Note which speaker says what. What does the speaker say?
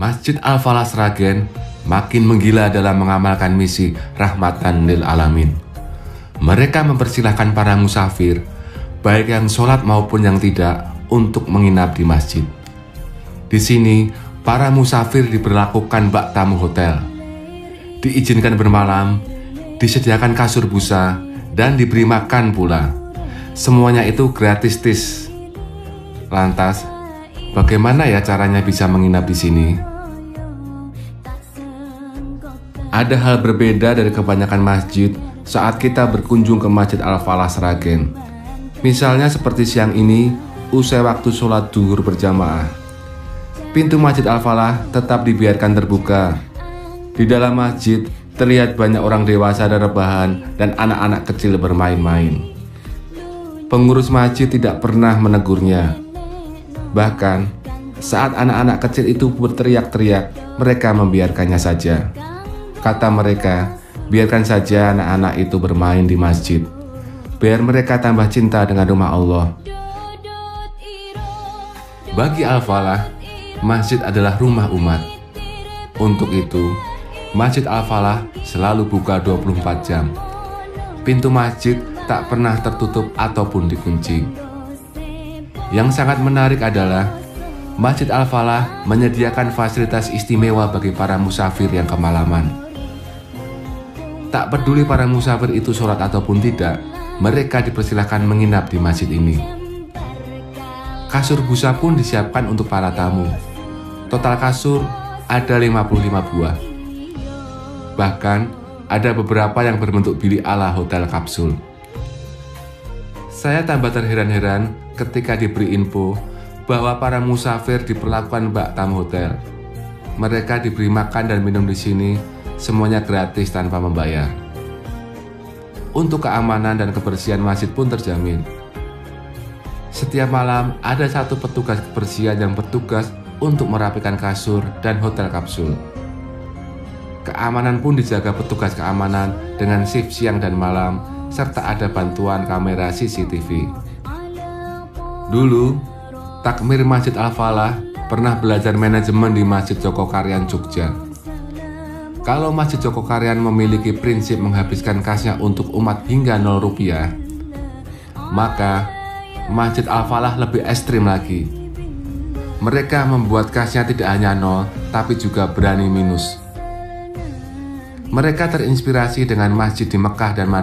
Speaker 1: Masjid Al-Falah Sragen makin menggila dalam mengamalkan misi rahmatan lil alamin. Mereka mempersilahkan para musafir, baik yang sholat maupun yang tidak, untuk menginap di masjid. Di sini, para musafir diberlakukan bak tamu hotel. Diizinkan bermalam, disediakan kasur busa, dan diberi makan pula. Semuanya itu gratis, tis. Lantas, bagaimana ya caranya bisa menginap di sini? Ada hal berbeda dari kebanyakan masjid saat kita berkunjung ke Masjid Al-Falah Sragen. Misalnya seperti siang ini, usai waktu sholat duhur berjamaah. Pintu Masjid Al-Falah tetap dibiarkan terbuka. Di dalam masjid terlihat banyak orang dewasa dan rebahan dan anak-anak kecil bermain-main. Pengurus masjid tidak pernah menegurnya. Bahkan, saat anak-anak kecil itu berteriak-teriak, mereka membiarkannya saja. Kata mereka, biarkan saja anak-anak itu bermain di masjid, biar mereka tambah cinta dengan rumah Allah. Bagi Al-Falah, masjid adalah rumah umat. Untuk itu, Masjid Al-Falah selalu buka 24 jam. Pintu masjid tak pernah tertutup ataupun dikunci. Yang sangat menarik adalah Masjid Al-Falah menyediakan fasilitas istimewa bagi para musafir yang kemalaman. Tak peduli para musafir itu sholat ataupun tidak, mereka dipersilahkan menginap di masjid ini. Kasur busa pun disiapkan untuk para tamu. Total kasur ada 55 buah. Bahkan ada beberapa yang berbentuk bilik ala hotel kapsul. Saya tambah terheran-heran ketika diberi info bahwa para musafir diperlakukan bak tamu hotel. Mereka diberi makan dan minum di sini, semuanya gratis tanpa membayar. Untuk keamanan dan kebersihan masjid pun terjamin. Setiap malam ada satu petugas kebersihan yang bertugas untuk merapikan kasur dan hotel kapsul. Keamanan pun dijaga petugas keamanan dengan shift siang dan malam, serta ada bantuan kamera CCTV. Dulu, takmir Masjid Al-Falah pernah belajar manajemen di Masjid Jogokaryan, Jogja. Kalau Masjid Jogokaryan memiliki prinsip menghabiskan kasnya untuk umat hingga 0 rupiah, maka Masjid Al-Falah lebih ekstrim lagi. Mereka membuat kasnya tidak hanya 0, tapi juga berani minus. Mereka terinspirasi dengan masjid di Mekah dan Madinah.